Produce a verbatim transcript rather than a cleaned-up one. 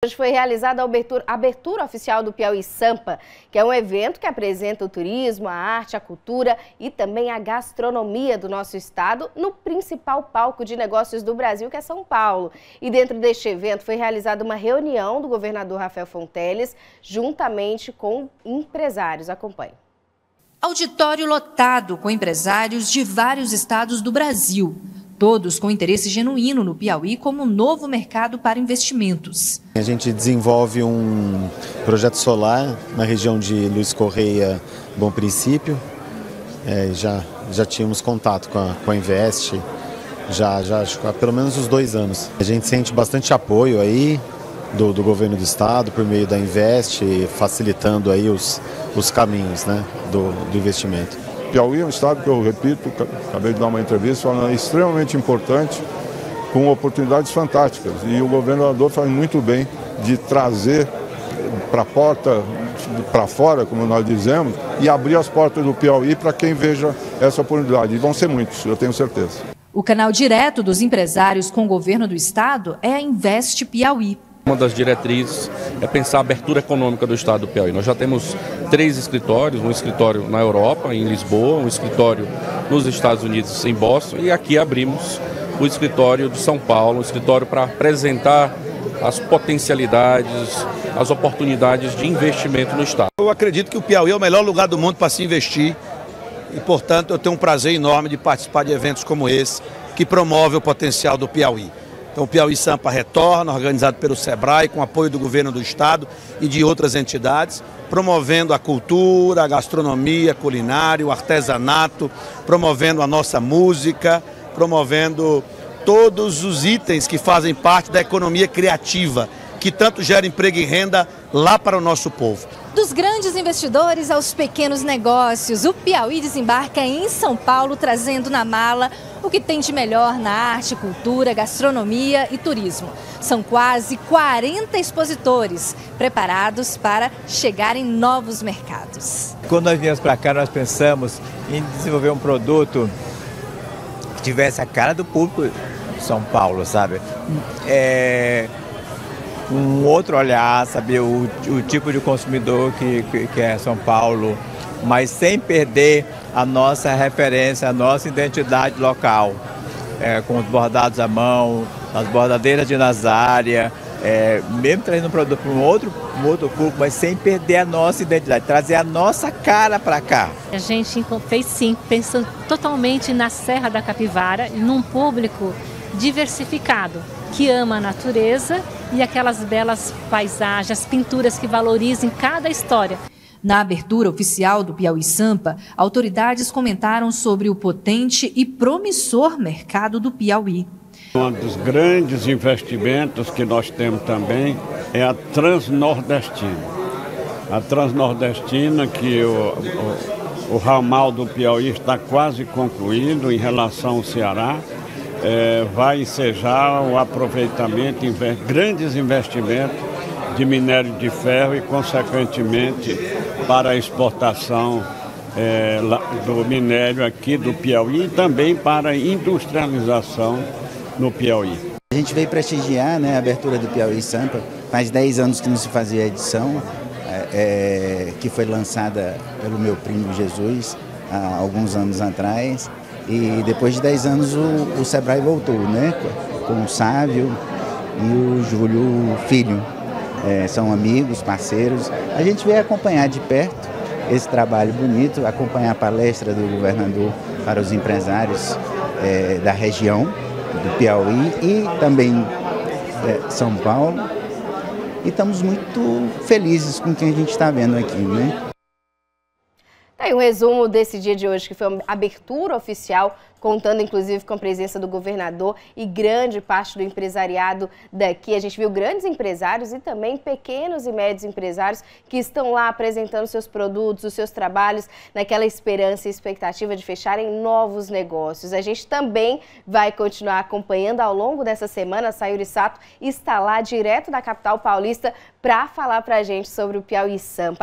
Hoje foi realizada a abertura, a abertura oficial do Piauí Sampa, que é um evento que apresenta o turismo, a arte, a cultura e também a gastronomia do nosso estado no principal palco de negócios do Brasil, que é São Paulo. E dentro deste evento foi realizada uma reunião do governador Rafael Fonteles, juntamente com empresários. Acompanhe. Auditório lotado com empresários de vários estados do Brasil. Todos com interesse genuíno no Piauí como um novo mercado para investimentos. A gente desenvolve um projeto solar na região de Luiz Correia, Bom Princípio. É, já, já tínhamos contato com a, com a Invest, já, já há pelo menos uns dois anos. A gente sente bastante apoio aí do, do governo do estado por meio da Invest, facilitando aí os, os caminhos, né, do, do investimento. Piauí é um estado que eu repito, acabei de dar uma entrevista, falando, é extremamente importante, com oportunidades fantásticas. E o governador faz muito bem de trazer para a porta, para fora, como nós dizemos, e abrir as portas do Piauí para quem veja essa oportunidade. E vão ser muitos, eu tenho certeza. O canal direto dos empresários com o governo do estado é a Invest Piauí. Uma das diretrizes é pensar a abertura econômica do estado do Piauí. Nós já temos três escritórios, um escritório na Europa, em Lisboa, um escritório nos Estados Unidos, em Boston, e aqui abrimos o escritório de São Paulo, um escritório para apresentar as potencialidades, as oportunidades de investimento no estado. Eu acredito que o Piauí é o melhor lugar do mundo para se investir e, portanto, eu tenho um prazer enorme de participar de eventos como esse, que promove o potencial do Piauí. Então, o Piauí Sampa retorna, organizado pelo Sebrae, com apoio do governo do estado e de outras entidades, promovendo a cultura, a gastronomia, a culinária, o artesanato, promovendo a nossa música, promovendo todos os itens que fazem parte da economia criativa, que tanto gera emprego e renda lá para o nosso povo. Dos grandes investidores aos pequenos negócios, o Piauí desembarca em São Paulo, trazendo na mala o que tem de melhor na arte, cultura, gastronomia e turismo. São quase quarenta expositores preparados para chegar em novos mercados. Quando nós viemos para cá, nós pensamos em desenvolver um produto que tivesse a cara do público de São Paulo, sabe? É... um outro olhar, saber o, o tipo de consumidor que, que, que é São Paulo, mas sem perder a nossa referência, a nossa identidade local, é, com os bordados à mão, as bordadeiras de Nazária, é, mesmo trazendo um produto para um outro, um outro público, mas sem perder a nossa identidade, trazer a nossa cara para cá. A gente fez sim, pensando totalmente na Serra da Capivara e num público diversificado, que ama a natureza e aquelas belas paisagens, pinturas que valorizem cada história. Na abertura oficial do Piauí Sampa, autoridades comentaram sobre o potente e promissor mercado do Piauí. Um dos grandes investimentos que nós temos também é a Transnordestina. A Transnordestina, que o, o, o ramal do Piauí está quase concluído em relação ao Ceará. É, vai ensejar o aproveitamento, grandes investimentos de minério de ferro e, consequentemente, para a exportação é, do minério aqui do Piauí e também para a industrialização no Piauí. A gente veio prestigiar, né, a abertura do Piauí Sampa. Faz dez anos que não se fazia a edição, é, é, que foi lançada pelo meu primo Jesus há alguns anos atrás. E depois de dez anos o, o Sebrae voltou, né? Com o Sávio e o Júlio Filho. É, são amigos, parceiros. A gente veio acompanhar de perto esse trabalho bonito, acompanhar a palestra do governador para os empresários é, da região, do Piauí e também é, São Paulo. E estamos muito felizes com o que a gente está vendo aqui, né? Aí um resumo desse dia de hoje, que foi uma abertura oficial, contando inclusive com a presença do governador e grande parte do empresariado daqui. A gente viu grandes empresários e também pequenos e médios empresários que estão lá apresentando seus produtos, os seus trabalhos, naquela esperança e expectativa de fecharem novos negócios. A gente também vai continuar acompanhando ao longo dessa semana. A Sayuri Sato está lá direto da capital paulista para falar para a gente sobre o Piauí Sampa.